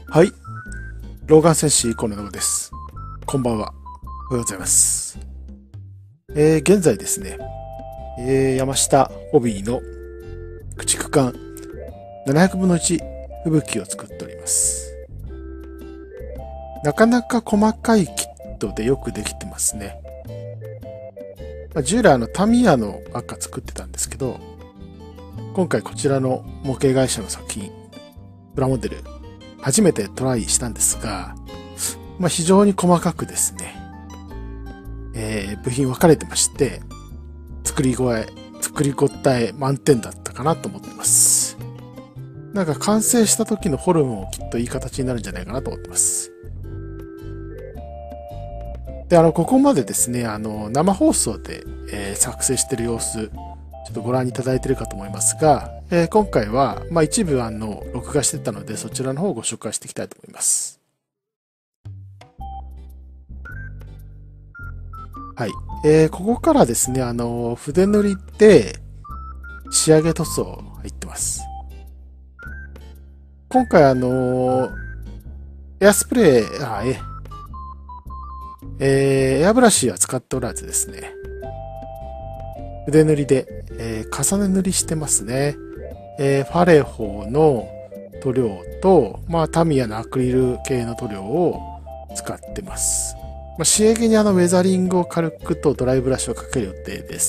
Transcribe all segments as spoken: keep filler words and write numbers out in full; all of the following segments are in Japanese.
はい。老眼戦士河野信です。こんばんは。おはようございます。えー、現在ですね、えー、山下ホビーの駆逐艦ななひゃくぶんのいち吹雪を作っております。なかなか細かいキットでよくできてますね。まあ、従来あのタミヤのばっか作ってたんですけど、今回こちらの模型会社の作品、プラモデル、初めてトライしたんですが、まあ、非常に細かくですね、えー、部品分かれてまして、作りごえ、作り応え満点だったかなと思ってます。なんか完成した時のフォルムもきっといい形になるんじゃないかなと思ってます。で、あの、ここまでですね、あの、生放送で、えー、作成している様子、ちょっとご覧いただいているかと思いますが、えー、今回は、まあ、一部あの、録画してたので、そちらの方をご紹介していきたいと思います。はい。えー、ここからですね、あの、筆塗りで仕上げ塗装入ってます。今回あの、エアスプレー、あ、え、えー、エアブラシは使っておらずですね、筆塗りで、えー、重ね塗りしてますね。えー、ファレホの塗料と、まあ、タミヤのアクリル系の塗料を使ってます。まあ、仕上げにあのウェザリングを軽くとドライブラシをかける予定です。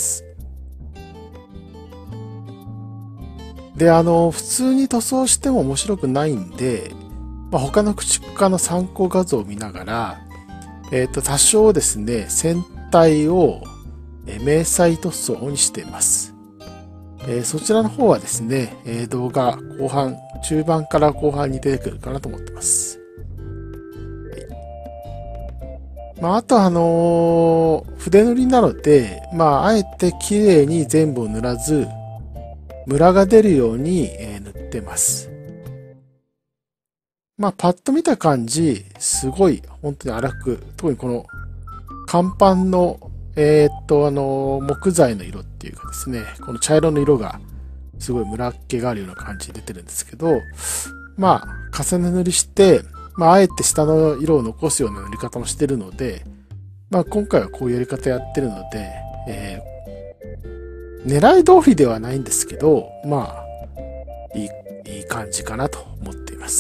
で、あの、普通に塗装しても面白くないんで、まあ、他の駆逐艦の参考画像を見ながら、えっと、多少ですね、船体を迷彩塗装にしています。えー、そちらの方はですね、えー、動画後半、中盤から後半に出てくるかなと思ってます。はい、まあ、あとあのー、筆塗りなので、まあ、あえて綺麗に全部を塗らず、ムラが出るように、えー、塗ってます。まあ、パッと見た感じ、すごい、本当に荒く、特にこの、甲板の、えー、っと、あの、木材の色っていうかですね、この茶色の色が、すごいムラっ気があるような感じで出てるんですけど、まあ、重ね塗りして、まあ、あえて下の色を残すような塗り方もしてるので、まあ、今回はこういうやり方やってるので、えー、狙い通りではないんですけど、まあ、いい、いい感じかなと思っています。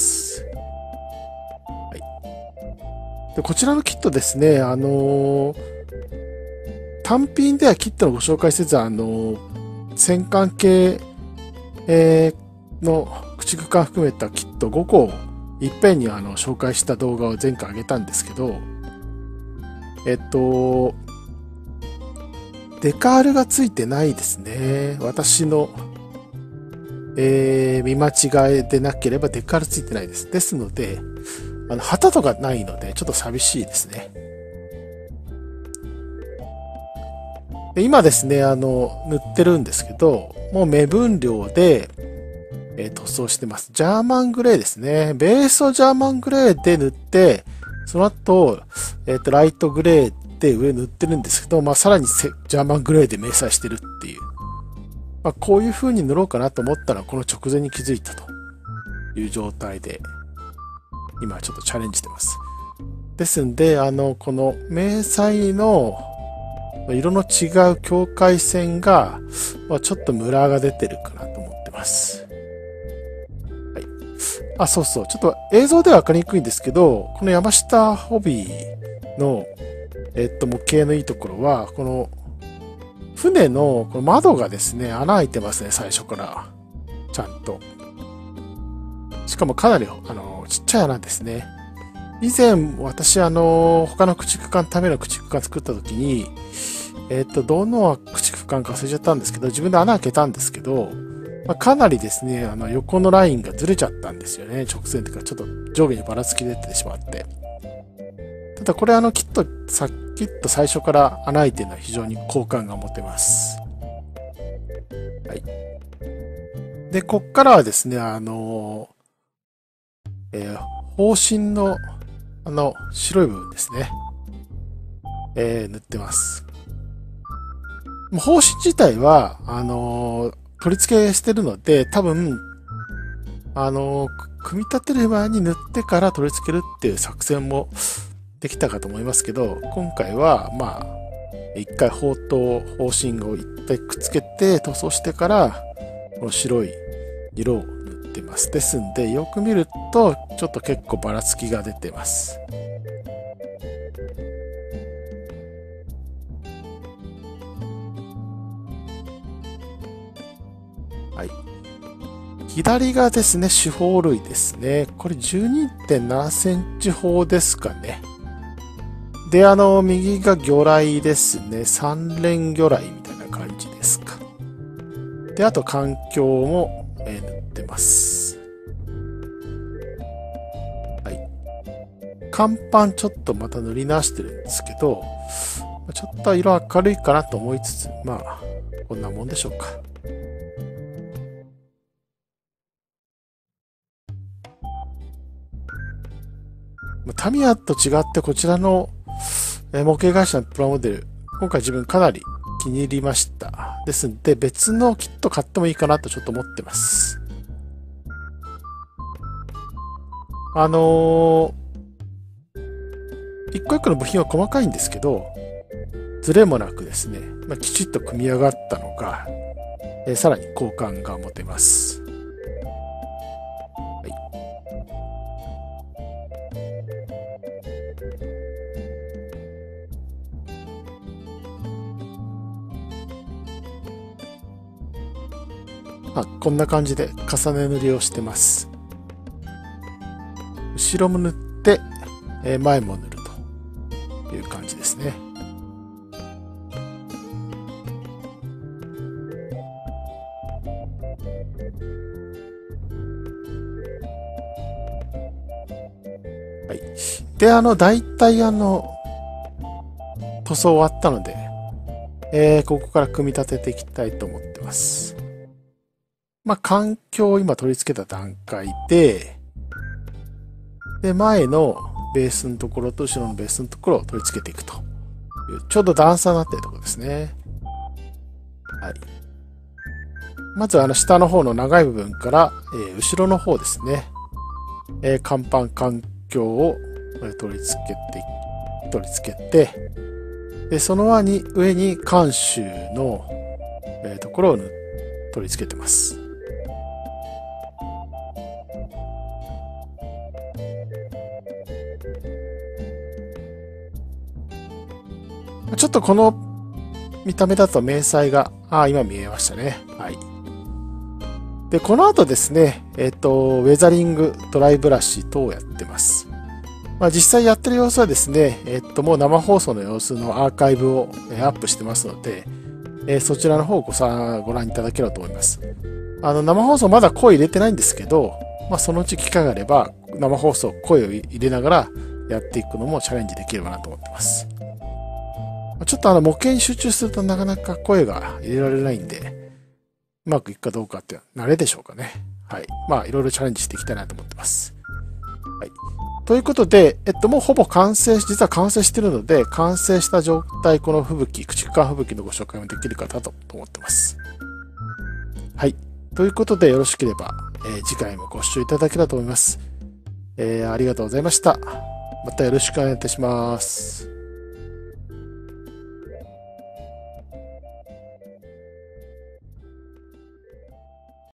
でこちらのキットですね、あのー、単品ではキットのご紹介せず、あのー、戦艦系、えー、の駆逐艦含めたキットごこをいっぺんにあの紹介した動画を前回上げたんですけど、えっと、デカールがついてないですね。私の、えー、見間違いでなければデカールついてないです。ですので、あの旗とかないのでちょっと寂しいですね。で今ですね、あの、塗ってるんですけど、もう目分量で、えー、塗装してます。ジャーマングレーですね。ベースをジャーマングレーで塗って、その後、えっと、ライトグレーで上塗ってるんですけど、まあ、さらにジャーマングレーで明細してるっていう。まあ、こういう風に塗ろうかなと思ったら、この直前に気づいたという状態で、今ちょっとチャレンジしてます。ですんで、あの、この明細の色の違う境界線が、まあ、ちょっとムラが出てるかなと思ってます。はい。あ、そうそう。ちょっと映像では分かりにくいんですけど、この山下ホビーの、えっと、模型のいいところは、この船のこの窓がですね、穴開いてますね、最初から。ちゃんと。しかもかなり、あの、ちっちゃい穴ですね。以前、私、あの、他の駆逐艦、ための駆逐艦作った時に、えっと、どの駆逐艦か忘れちゃったんですけど、自分で穴開けたんですけど、まあ、かなりですね、あの、横のラインがずれちゃったんですよね。直線というか、ちょっと上下にばらつき出てしまって。ただ、これ、あの、きっと、さっきっと最初から穴開いてるのは非常に好感が持てます。はい。で、こっからはですね、あの、えー、方針の、あの、白い部分ですね。えー、塗ってます。方針自体は、あのー、取り付けしてるので、多分、あのー、 組み立てる前に塗ってから取り付けるっていう作戦もできたかと思いますけど、今回は、まあ、一回砲塔、砲身を一回くっつけて塗装してから、この白い色を塗ってます。ですんで、よく見ると、ちょっと結構ばらつきが出てます。はい。左がですね、主砲類ですね。これ じゅうにてんななセンチ砲ですかね。で、あの、右が魚雷ですね。三連魚雷みたいな感じですか。で、あと環境も、えー、塗ってます。はい。甲板ちょっとまた塗り直してるんですけど、ちょっと色明るいかなと思いつつ、まあ、こんなもんでしょうか。タミヤと違ってこちらの模型会社のプラモデル、今回自分かなり気に入りました。ですんで別のキット買ってもいいかなとちょっと思ってます。あのー、一個一個の部品は細かいんですけど、ズレもなくですね、まあ、きちっと組み上がったのが、えー、さらに好感が持てます。あ、こんな感じで重ね塗りをしてます。後ろも塗って、え前も塗るという感じですね。はい。で、あの、大体あの、塗装終わったので、えー、ここから組み立てていきたいと思ってます。まあ、環境を今取り付けた段階で、で、前のベースのところと後ろのベースのところを取り付けていくという、ちょうど段差になっているところですね。はい。まず、あの、下の方の長い部分から、えー、後ろの方ですね。えー、甲板環境を取り付けて、取り付けて、で、その上に、上に監修の、えー、ところを取り付けてます。ちょっとこの見た目だと明細が、ああ、今見えましたね。はい。で、この後ですね、えっと、ウェザリング、ドライブラシ等をやってます。まあ、実際やってる様子はですね、えっと、もう生放送の様子のアーカイブをアップしてますので、えー、そちらの方をごさご覧いただければと思います。あの、生放送まだ声入れてないんですけど、まあ、そのうち機会があれば、生放送、声を入れながらやっていくのもチャレンジできればなと思ってます。ちょっとあの模型に集中するとなかなか声が入れられないんで、うまくいくかどうかって慣れでしょうかね。はい。まあいろいろチャレンジしていきたいなと思ってます。はい。ということで、えっともうほぼ完成し、実は完成しているので、完成した状態、この吹雪、駆逐艦吹雪のご紹介もできるかなと思ってます。はい。ということでよろしければ、えー、次回もご視聴いただければと思います。えー、ありがとうございました。またよろしくお願いいたします。